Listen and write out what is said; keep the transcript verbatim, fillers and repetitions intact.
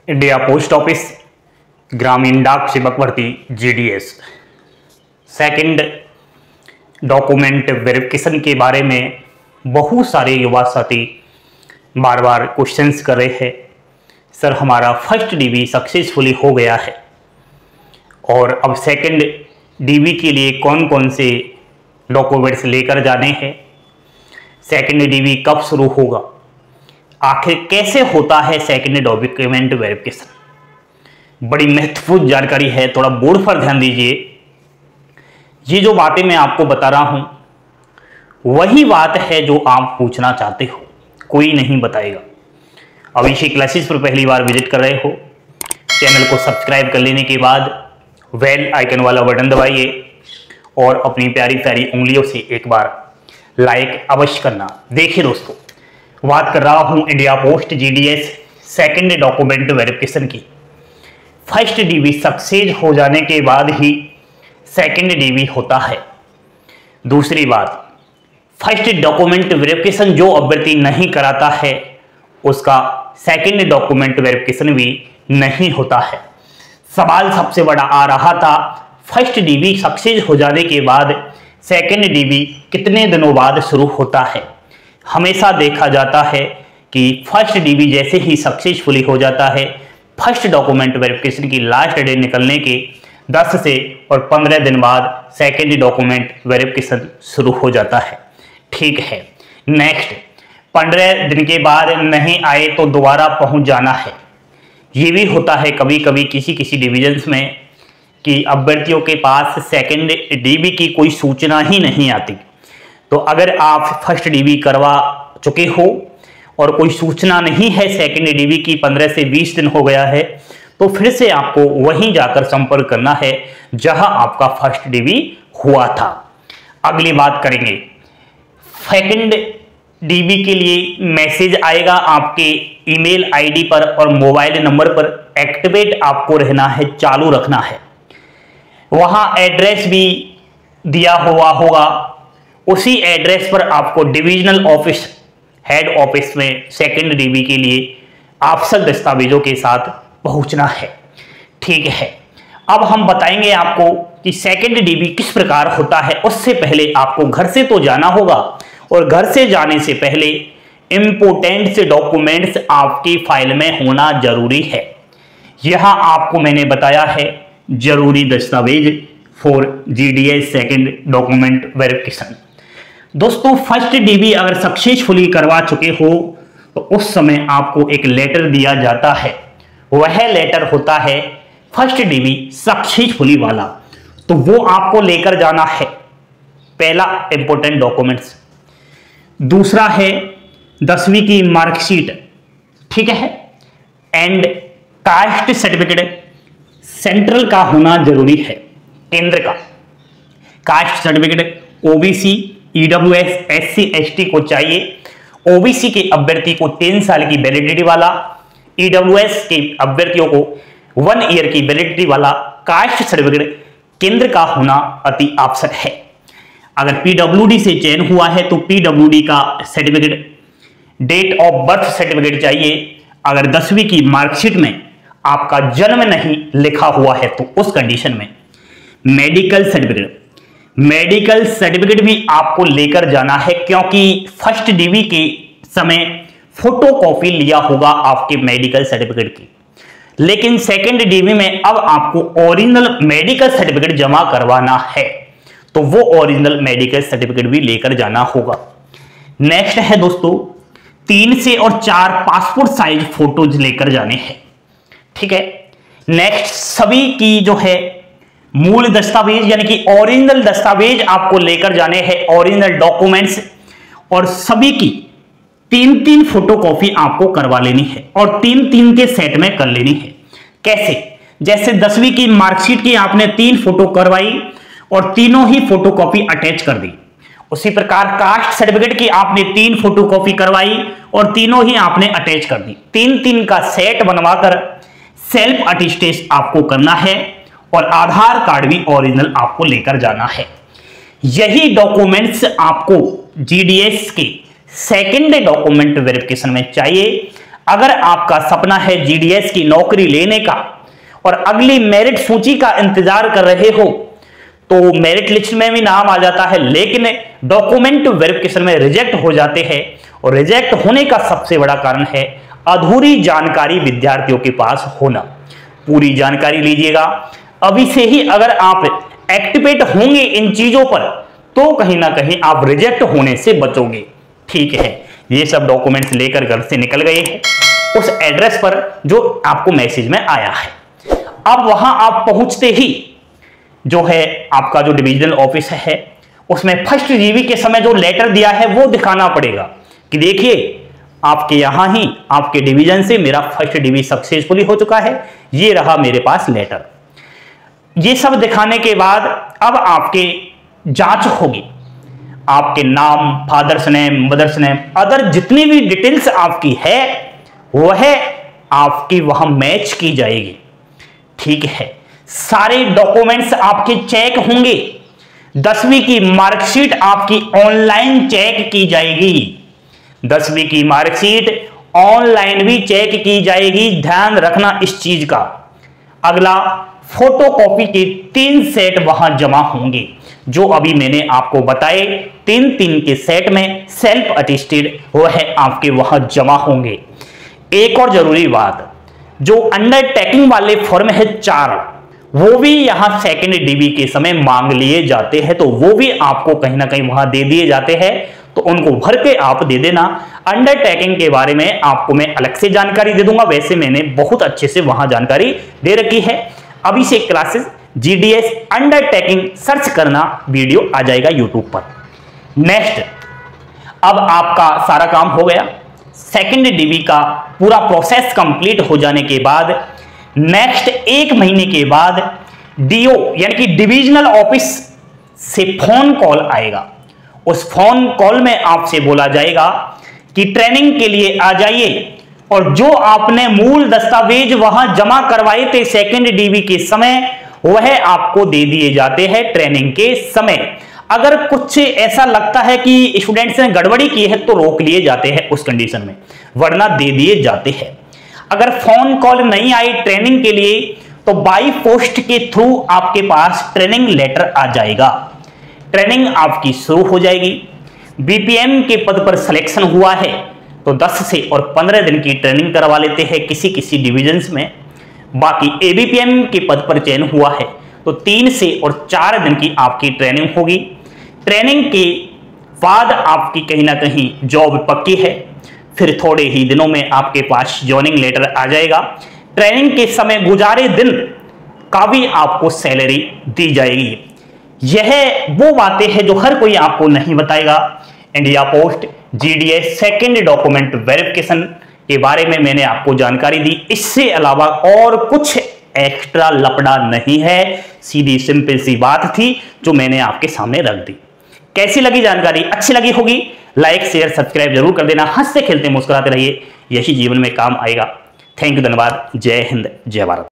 India post office ग्रामीण डाक सेवक भर्ती जीडीएस सेकंड डॉक्यूमेंट वेरिफिकेशन के बारे में बहुत सारे युवा साथी बार बार क्वेश्चंस कर रहे हैं। सर हमारा फर्स्ट डीबी सक्सेसफुली हो गया है और अब सेकंड डीबी के लिए कौन कौन से डॉक्यूमेंट्स लेकर जाने हैं, सेकंड डीबी कब शुरू होगा, आखिर कैसे होता है सेकंड डॉक्यूमेंट वेरिफिकेशन। बड़ी महत्वपूर्ण जानकारी है, थोड़ा बोर्ड पर ध्यान दीजिए। ये जो बातें मैं आपको बता रहा हूं वही बात है जो आप पूछना चाहते हो, कोई नहीं बताएगा। अभिषेक क्लासेस पर पहली बार विजिट कर रहे हो, चैनल को सब्सक्राइब कर लेने के बाद बेल आइकन वाला बटन दबाइए और अपनी प्यारी प्यारी उंगलियों से एक बार लाइक अवश्य करना। देखिए दोस्तों, बात कर रहा हूं India post GDS second document verification की। फर्स्ट डीबी सक्सेस हो जाने के बाद ही सेकंड डीबी होता है। दूसरी बात, फर्स्ट डॉक्यूमेंट वेरिफिकेशन जो अभ्यर्थी नहीं कराता है उसका सेकंड डॉक्यूमेंट वेरिफिकेशन भी नहीं होता है। सवाल सबसे बड़ा आ रहा था, फर्स्ट डीबी सक्सेस हो जाने के बाद सेकंड डीबी कितने दिनों बाद शुरू होता है। हमेशा देखा जाता है कि फर्स्ट डीबी जैसे ही सक्सेसफुली हो जाता है, फर्स्ट डॉक्यूमेंट वेरिफिकेशन की लास्ट डे निकलने के दस से और पंद्रह दिन बाद सेकंड डॉक्यूमेंट वेरिफिकेशन शुरू हो जाता है। ठीक है, नेक्स्ट पंद्रह दिन के बाद नहीं आए तो दोबारा पहुंच जाना है। ये भी होता है कभी कभी किसी किसी डिविजन्स में कि अभ्यर्थियों के पास सेकंड डीबी की कोई सूचना ही नहीं आती। तो अगर आप फर्स्ट डीबी करवा चुके हो और कोई सूचना नहीं है सेकंड डीबी की, पंद्रह से बीस दिन हो गया है, तो फिर से आपको वहीं जाकर संपर्क करना है जहां आपका फर्स्ट डीबी हुआ था। अगली बात करेंगे, सेकंड डीबी के लिए मैसेज आएगा आपके ईमेल आईडी पर और मोबाइल नंबर पर। एक्टिवेट आपको रहना है, चालू रखना है। वहां एड्रेस भी दिया हुआ होगा, उसी एड्रेस पर आपको डिविजनल ऑफिस हेड ऑफिस में सेकंड डीबी के लिए आवश्यक दस्तावेजों के साथ पहुंचना है। ठीक है, अब हम बताएंगे आपको कि सेकंड डीबी किस प्रकार होता है। उससे पहले आपको घर से तो जाना होगा और घर से जाने से पहले इंपोर्टेंट से डॉक्यूमेंट्स आपकी फाइल में होना जरूरी है। यहां आपको मैंने बताया है जरूरी दस्तावेज for GDS second document verification. दोस्तों, फर्स्ट डीबी अगर सक्सेसफुली करवा चुके हो तो उस समय आपको एक लेटर दिया जाता है। वह लेटर होता है फर्स्ट डीबी सक्सेसफुली वाला, तो वो आपको लेकर जाना है। पहला इंपॉर्टेंट डॉक्यूमेंट्स। दूसरा है दसवीं की मार्कशीट, ठीक है, एंड कास्ट सर्टिफिकेट सेंट्रल का होना जरूरी है, केंद्र का। Caste certificate OBC, EWS, SC, ST को चाहिए। ओबीसी के अभ्यर्थी को तीन साल की वैलिडिटी वाला, ईडब्ल्यूएस के अभ्यर्थियों को वन ईयर की वैलिडिटी वाला कास्ट सर्टिफिकेट केंद्र का होना अति आवश्यक है। अगर पीडब्ल्यूडी से चयन हुआ है तो पीडब्ल्यूडी का certificate, date of birth certificate चाहिए। अगर दसवीं की मार्कशीट में आपका जन्म नहीं लिखा हुआ है तो उस कंडीशन में मेडिकल सर्टिफिकेट मेडिकल सर्टिफिकेट भी आपको लेकर जाना है, क्योंकि फर्स्ट डीबी के समय फोटोकॉपी लिया होगा आपके मेडिकल सर्टिफिकेट की, लेकिन सेकंड डीबी में अब आपको ओरिजिनल मेडिकल सर्टिफिकेट जमा करवाना है, तो वो ओरिजिनल मेडिकल सर्टिफिकेट भी लेकर जाना होगा। नेक्स्ट है दोस्तों, तीन से और चार पासपोर्ट साइज फोटोज लेकर जाने हैं। ठीक है, नेक्स्ट सभी की जो है मूल दस्तावेज यानी कि ओरिजिनल दस्तावेज आपको लेकर जाने हैं, ओरिजिनल डॉक्यूमेंट्स, और सभी की तीन तीन फोटोकॉपी आपको करवा लेनी है और तीन तीन के सेट में कर लेनी है। कैसे? जैसे दसवीं की मार्कशीट की आपने तीन फोटो करवाई और तीनों ही फोटोकॉपी अटैच कर दी, उसी प्रकार कास्ट सर्टिफिकेट की आपने तीन फोटोकॉपी करवाई और तीनों ही आपने अटैच कर दी। तीन तीन का सेट बनवाकर सेल्फ अटेस्टेशन आपको करना है और आधार कार्ड भी ओरिजिनल आपको लेकर जाना है। यही डॉक्यूमेंट्स आपको जीडीएस के सेकंड डॉक्यूमेंट वेरिफिकेशन में चाहिए। अगर आपका सपना है जीडीएस की नौकरी लेने का और अगली मेरिट सूची का इंतजार कर रहे हो तो मेरिट लिस्ट में भी नाम आ जाता है, लेकिन डॉक्यूमेंट वेरिफिकेशन में रिजेक्ट हो जाते हैं। और रिजेक्ट होने का सबसे बड़ा कारण है अधूरी जानकारी विद्यार्थियों के पास होना। पूरी जानकारी लीजिएगा अभी से ही। अगर आप एक्टिवेट होंगे इन चीजों पर तो कहीं ना कहीं आप रिजेक्ट होने से बचोगे। ठीक है, ये सब डॉक्यूमेंट्स लेकर घर से निकल गए हैं उस एड्रेस पर जो आपको मैसेज में आया है। अब वहां आप पहुंचते ही जो है आपका जो डिविजनल ऑफिस है उसमें फर्स्ट जीवी के समय जो लेटर दिया है वो दिखाना पड़ेगा कि देखिए आपके यहां ही आपके डिवीजन से मेरा फर्स्ट डिवी सक्सेसफुली हो चुका है, ये रहा मेरे पास लेटर। ये सब दिखाने के बाद अब आपके जांच होगी। आपके नाम, father's name, mother's name, other जितनी भी डिटेल्स आपकी है वह आपकी वहां मैच की जाएगी। ठीक है, सारे डॉक्यूमेंट्स आपके चेक होंगे। दसवीं की मार्कशीट आपकी ऑनलाइन चेक की जाएगी। दसवीं की मार्कशीट ऑनलाइन भी चेक की जाएगी, ध्यान रखना इस चीज का। अगला, फोटोकॉपी के तीन सेट वहां जमा होंगे जो अभी मैंने आपको बताए। तीन तीन के सेट में सेल्फ अटेस्टेड वह आपके वहां जमा होंगे। एक और जरूरी बात, जो अंडरटेकिंग वाले फॉर्म है चार, वो भी यहां सेकंड डीबी के समय मांग लिए जाते हैं, तो वो भी आपको कहीं ना कहीं वहां दे दिए जाते हैं, तो उनको भर के आप दे देना। अंडरटेकिंग के बारे में आपको मैं अलग से जानकारी दे दूंगा, वैसे मैंने बहुत अच्छे से वहां जानकारी दे रखी है। अभी से क्लासेस जीडीएस अंडरटेकिंग सर्च करना, वीडियो आ जाएगा यूट्यूब पर। नेक्स्ट, अब आपका सारा काम हो गया। सेकंड डीबी का पूरा प्रोसेस कंप्लीट हो जाने के बाद नेक्स्ट एक महीने के बाद डीओ यानी कि डिविजनल ऑफिस से फोन कॉल आएगा। उस फोन कॉल में आपसे बोला जाएगा कि ट्रेनिंग के लिए आ जाइए, और जो आपने मूल दस्तावेज वहां जमा करवाए थे सेकंड डीबी के समय वह आपको दे दिए जाते हैं ट्रेनिंग के समय। अगर कुछ ऐसा लगता है कि स्टूडेंट्स ने गड़बड़ी की है तो रोक लिए जाते हैं उस कंडीशन में, वरना दे दिए जाते हैं। अगर फोन कॉल नहीं आई ट्रेनिंग के लिए तो बाई पोस्ट के थ्रू आपके पास ट्रेनिंग लेटर आ जाएगा। ट्रेनिंग आपकी शुरू हो जाएगी। बीपीएम के पद पर सिलेक्शन हुआ है तो दस से और पंद्रह दिन की ट्रेनिंग करवा लेते हैं किसी किसी डिविजन्स में। बाकी एबीपीएम के पद पर चयन हुआ है तो तीन से और चार दिन की आपकी ट्रेनिंग होगी। ट्रेनिंग के बाद आपकी कहीं ना कहीं जॉब पक्की है, फिर थोड़े ही दिनों में आपके पास जॉइनिंग लेटर आ जाएगा। ट्रेनिंग के समय गुजारे दिन का भी आपको सैलरी दी जाएगी। यह वो बातें हैं जो हर कोई आपको नहीं बताएगा। India post GDS second document verification के बारे में मैंने आपको जानकारी दी, इससे अलावा और कुछ एक्स्ट्रा लपड़ा नहीं है। सीधी सिंपल सी बात थी जो मैंने आपके सामने रख दी। कैसी लगी जानकारी? अच्छी लगी होगी, लाइक शेयर सब्सक्राइब जरूर कर देना। हंसते खेलते मुस्कुराते रहिए, यही जीवन में काम आएगा। थैंक यू, धन्यवाद। जय हिंद, जय भारत।